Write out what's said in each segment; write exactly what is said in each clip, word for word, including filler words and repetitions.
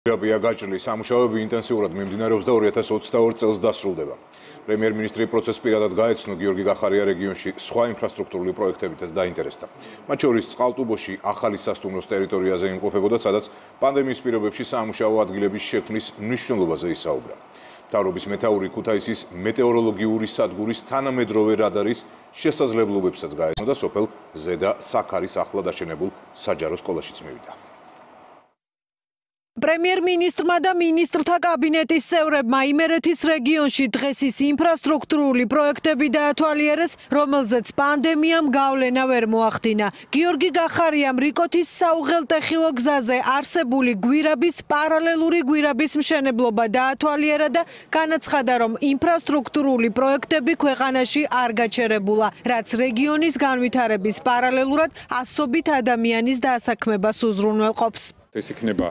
Ირაბია გაჭრილი სამუშაოები ინტენსიურად მიმდინარეობს და ორი ათას ოცდაორი წელს დასრულდება. პრემიერ-მინისტრი პროცესს პირადად გაეცნო, გიორგი გახარია რეგიონში სხვა ინფრასტრუქტურული პროექტებითაც დაინტერესდა. მათ შორის წყალტუბოში ახალი სასტუმროს ტერიტორიაზე იმყოფებოდა, სადაც პანდემიის პირობებში სამუშაო ადგილების შექმნის მნიშვნელობაზე ისაუბრა. მთავრობის მეთაური ქუთაისის მეტეოროლოგიური სადგურის თანამედროვე რადარის შესაძლებლობებსაც გაეცნო და სოფელ ზედა საქარის ახლად აშენებულ საჯარო სკოლაშიც მივიდა. პრემიერ-მინისტრმა და მინისტრთა კაბინეტის წევრებმა იმერეთის რეგიონში დღეს ის ინფრასტრუქტურული პროექტები დაათვალიერეს, რომელზეც პანდემიამ გავლენა ვერ მოახდინა. გიორგი გახარიამ რიკოთის საუღელტეხილო გზაზე არსებული გვირაბის პარალელური გვირაბის მშენებლობა დაათვალიერა და განაცხადა, რომ ინფრასტრუქტურული პროექტები ქვეყანაში არ გაჩერებულა, რაც რეგიონის განვითარების პარალელურად ასობით ადამიანის დასაქმებას უზრუნველყოფს. ეს იქნება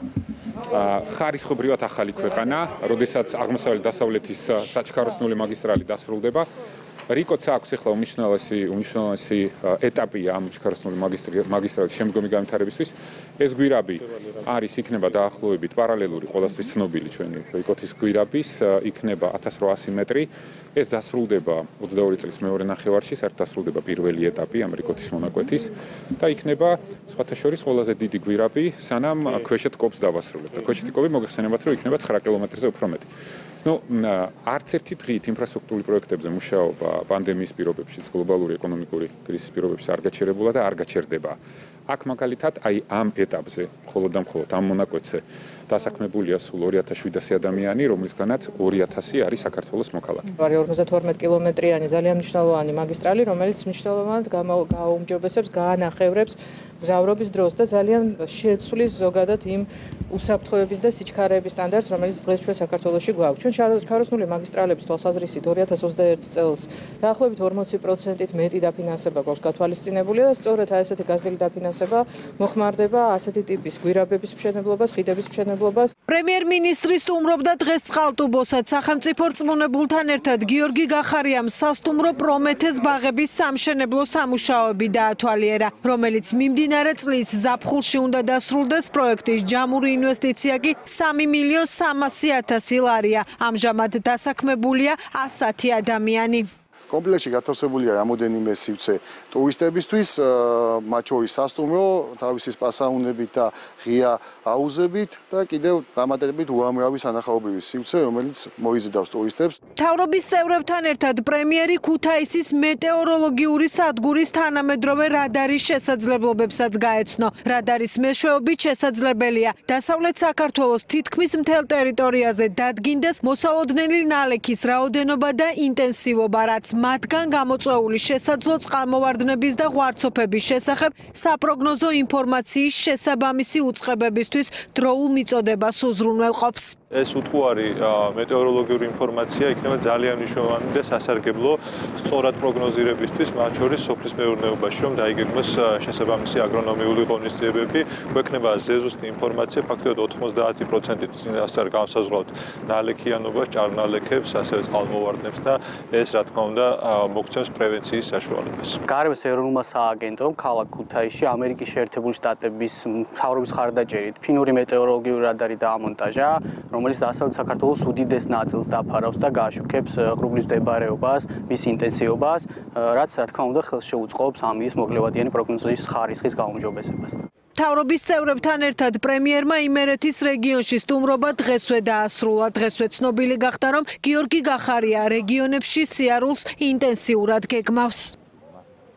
ხარისხობრივად ახალი ქვეყანა, როდესაც აღმოსავლეთ დასავლეთის საჩქაროსნული მაგისტრალი დასრულდება. რიკოც აქვს ახლა უმნიშვნელოვანესი უმნიშვნელოვანესი ეტაპია ამ ჩქაროსნული მაგისტრალის შემდგომი განვითარებისთვის. ეს გვირაბი არის იქნება დაახლოებით პარალელური ყოველთვის ცნობილი ჩვენი რიკოთის გვირაბის, იქნება ათას რვაასი მეტრი. ეს დასრულდება ოცდაორი წლის მეორე ნახევარში, საერთოდ დასრულდება პირველი ეტაპი ამ რიკოთის მონაკვეთის და იქნება სხვათა შორის ყველაზე დიდი გვირაბი, სანამ ქვეშეთ კოპს დავასრულებთ. და ქვეშეთი კოპი მოგეხსენებათ, რომ იქნება ცხრა კილომეტრზე უფრო მეტი. Ну, არც ერთი დღით ინფრასტრუქტურული პროექტებზე მუშაობა პანდემიის პირობებშიც, გლობალური ეკონომიკური კრიზისის პირობებში არ გაჩერებულა და არ გაჩერდება. აქ მაგალითად, აი ამ ეტაპზე, მხოლოდ და მხოლოდ ამ მონაკვეთზე დასაქმებულია სულ ორი ათას შვიდასი ადამიანი, რომლისგანაც ორი ათასი არის საქართველოს მოქალაქე. არის ორმოცდათორმეტ კილომეტრიანი ძალიან მნიშვნელოვანი მაგისტრალი, რომელიც მნიშვნელოვნად გააუმჯობესებს, გაანახევრებს მგზავრობის დროს და ძალიან შეცვლის ზოგადად იმ უსაფრთხოების და სიჩქარეების სტანდარტს, რომელიც დღეს ჩვენ საქართველოში გვაქვს. ჩვენ ჩქაროსნული მაგისტრალების თვალსაზრისით ორი ათას ოცდაერთი წელს დაახლოებით ორმოცი პროცენტით მეტი დაფინანსება გვაქვს გათვალისწინებული და სწორედ ასეთი გაზრდილი დაფინანსება მოხმარდება ასეთი ტიპის გვირაბების მშენებლობას, ხიდების მშენებლობას. პრემიერ-მინისტრი სტუმრობდა დღეს წყალტუბოსაც. სახელმწიფო რწმუნებულთან ერთად გიორგი გახარიამ სასტუმრო პრომეთეს ბაღების სამშენებლო სამუშაოები დაათვალიერა, რომელიც მიმდინარე წლის ზაფხულში უნდა დასრულდეს. პროექტის ჯამური ინვესტიცია კი სამი მილიონი სამასი ათასი ლარია. ამჟამად დასაქმებულია ასი ადამიანი. კომპლექსში გათავსებულია რამოდენიმე სივრცე ტურისტებისთვის, მათ შორის სასტუმრო, თავისი სპასაუნებით და ღია აუზებით და კიდევ დამატებით უამრავი სანახაობრივი სივრცე, რომელიც მოიზიდავს ტურისტებს. მთავრობის წევრებთან ერთად პრემიერი ქუთაისის მეტეოროლოგიური სადგურის თანამედროვე რადარის შესაძლებლობებსაც გაეცნო. რადარის მეშვეობით შესაძლებელია დასავლეთ საქართველოს თითქმის მთელ ტერიტორიაზე დადგინდეს მოსაოდნელი ნალექის რაოდენობა და ინტენსივობა, რაც მათგან გამოწვეული შესაძლო წყალმოვარდნების და ღვარცოფების შესახებ საპროგნოზო ინფორმაციის შესაბამისი უწყებებისთვის დროულ მიწოდებას უზრუნველყოფს. ეს უთუარი მეტეოროლოგიური ინფორმაცია იქნება ძალიან მნიშვნელოვანი და სასარგებლო სწორად პროგნოზირებისთვის, მათ შორის სოფლის მეურნეობაში, რომ დაიგეგმოს შესაბამისი აგრონომიული ღონისძიებები, გვექნება ზეზუსტი ინფორმაცია, ფაქტობრივად ოთხმოცდაათი პროცენტით წინასწარ განსაზღვრავთ ნალექიანობას, ჭარბნალექებს, ასევე წყალმოვარდნებს და ეს რა თქმა უნდა მოგცემს პრევენციის საშუალებას. გარემოს ეროვნულმა სააგენტომ ქალაქ ქუთაისში ამერიკის შეერთებული შტატების მთავრობის მხარდაჭერით ფინური მეტეოროლოგიური რადარი დაამონტაჟა, რომელიც დასავლეთ საქართველოს უდიდეს ნაწილს დაფარავს და გააშუქებს ღრუბლის მდებარეობას, მის ინტენსივობას, რაც რა თქმა უნდა ხელს შეუწყობს ამის მოკლევადიანი პროგნოზის ხარისხის გაუმჯობესებას. მთავრობის წევრებთან ერთად პრემიერმა იმერეთის რეგიონში სტუმრობა დღესვე დაასრულა. დღესვე ცნობილი გახდა, რომ გიორგი გახარია რეგიონებში სიარულს ინტენსიურად გეგმავს.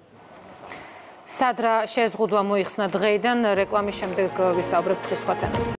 სადრა შეზღუდვა მოიხსნა დღეიდან, რეკლამის შემდეგ ვისაუბრებთ დღის სხვა თემებზე.